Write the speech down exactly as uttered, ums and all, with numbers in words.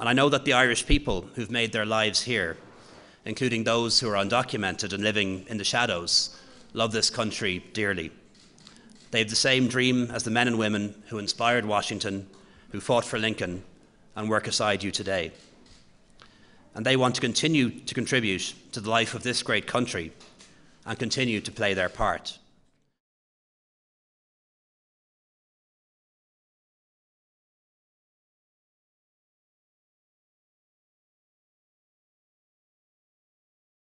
And I know that the Irish people who've made their lives here, including those who are undocumented and living in the shadows, love this country dearly. They have the same dream as the men and women who inspired Washington, who fought for Lincoln, and work aside you today. And they want to continue to contribute to the life of this great country and continue to play their part.